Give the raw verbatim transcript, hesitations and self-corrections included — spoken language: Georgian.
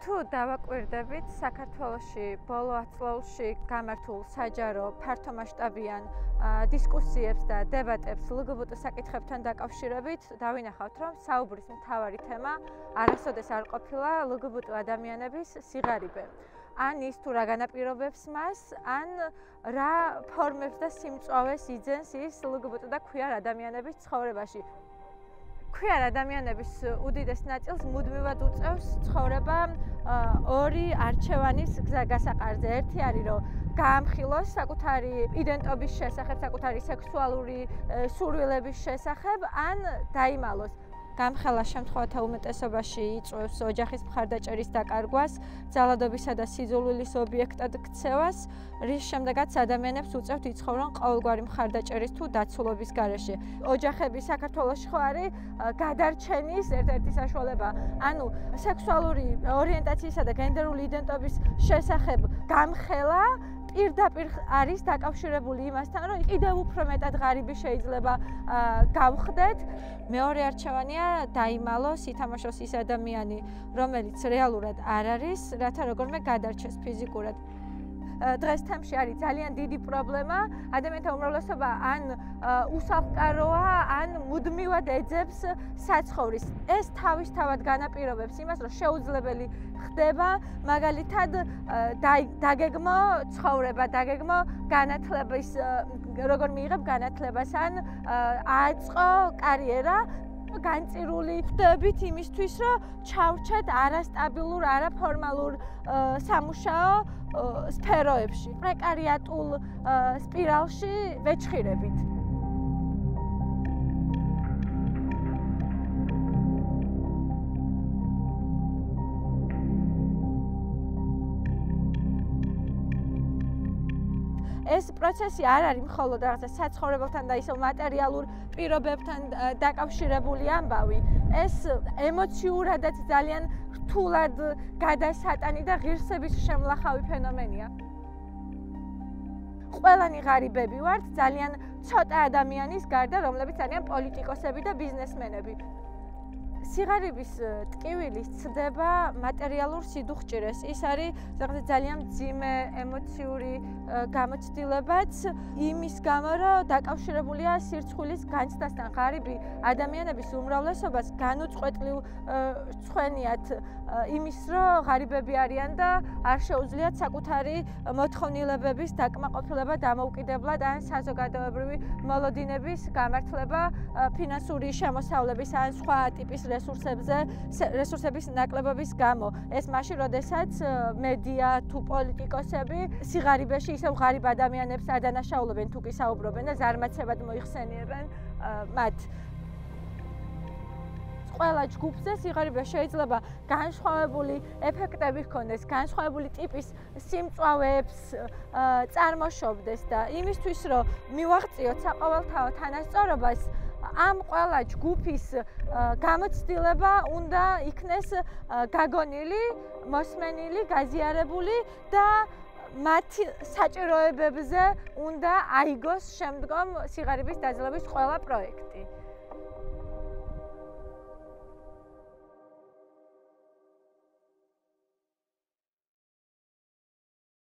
თუ დავაკვირდებით, საქართველოში ბოლო ათწლეულში გამართულ საჯარო ფართომასშტაბიან დისკუსიებს და დებატებს ლგბტ საკითხებთან დაკავშირებით დავინახავთ, რომ საუბრის მთავარი თემა არასოდეს არ ყოფილა ლგბტ ადამიანების სიღარიბე. ან ის თუ რა განაპირობებს მას, ან რა ფორმებს და სიმწვავეს იძენს ის ლგბტ და ქვიარ ადამიანების ცხოვრებაში. ქვიარ ადამიანების უდიდეს ნაწილს მუდმივად უწევს ცხოვრება ორი არჩევანის გზა გასაყარზე. ერთი არის, რომ გაამხილოს საკუთარი იდენტობის შესახებ, საკუთარი სექსუალური სურვილების შესახებ, ან დაიმალოს. გამხელა შემთხვევათა უმეტესობაში იწვევს ოჯახის მხარდაჭერის დაკარგვას, ძალადობისა და სიძულვილის ობიექტად ქცევას, რის შემდეგაც ადამიანებს უწევთ იცხოვრონ ყოველგვარი მხარდაჭერის თუ დაცულობის გარეშე. ოჯახები საქართველოში ხო არის გადარჩენის ერთ-ერთი საშუალება. ანუ სექსუალური ორიენტაციისა და გენდერული იდენტობის შესახებ გამხელა პირდაპირ არის დაკავშირებული იმასთან, რომ კიდევ უფრო მეტად ღარიბი შეიძლება გავხდეთ. მეორე არჩევანია დაიმალოს, ითამაშოს ის ადამიანი, რომელიც რეალურად არ არის, რათა როგორმე გადარჩეს ფიზიკურად. დღეს თემში არის ძალიან დიდი პრობლემა. ადამიანთა უმრავლესობა ან უსახლკაროა, ან მუდმივად ეძებს საცხოვრის. ეს თავისთავად განაპირობებს იმას, რომ შეუძლებელი ხდება მაგალითად დაგეგმო ცხოვრება, დაგეგმო განათლების, როგორ მიიღებ განათლებას, ან აწყო კარიერა. განწირული ხდებით იმისთვის, რომ ჩავრჩეთ არასტაბილურ, არაფორმალურ სამუშაო სფეროებში, პრეკარიატულ სპირალში ვეჩხირებით. ეს პროცესი არ არის მხოლოდ რაღაცა საცხოვრებელთან და ისევ მატერიალურ პირობებთან დაკავშირებული ამბავი. ეს ემოციურადაც ძალიან რთულად გადასატანი და ღირსების შემლახავი ფენომენია. ყველანი ღარიბები ვართ, ძალიან ცოტა ადამიანის გარდა, რომლებიც არიან პოლიტიკოსები და ბიზნესმენები. სიღარიბის ტკივილი სცდება მატერიალურ სიდუხჭირეს. ის არის რაღაცა ძალიან მძიმე ემოციური გამოცდილებაც იმის გამო, რომ დაკავშირებულია სირცხვილის განცდასთან. ღარიბი ადამიანების უმრავლესობას განუწყვეტლივ რცხვენიათ იმის, რომ ღარიბები არიან და არ შეუძლიათ საკუთარი მოთხოვნილებების დაკმაყოფილება, დამოუკიდებლად ან საზოგადოებრივი მოლოდინების გამართლება, ფინანსური შემოსავლების ან სხვა ტიპის რესურსებზე, რესურსების ნაკლებობის გამო. ეს მაშინ, როდესაც მედია თუ პოლიტიკოსები სიღარიბეში ისევ ღარიბ ადამიანებს ადანაშაულებენ თუ კი საუბრობენ და ზარმაცებად მოიხსენიებენ მათ. ყველა ჯგუფზე სიღარიბე შეიძლება განსხვავებული ეფექტები ჰქონდეს, განსხვავებული ტიპის სიმწვავეებს წარმოშობდეს და იმისთვის, რომ მივაღწიოთ საყოველთაო თანასწორობას, ამ ყველა ჯგუფის გამოცდილება უნდა იქნეს გაგონილი, მოსმენილი, გაზიარებული და მათი საჭიროებებზე უნდა აიგოს შემდგომ სიღარიბის დაძლევის ყველა პროექტი.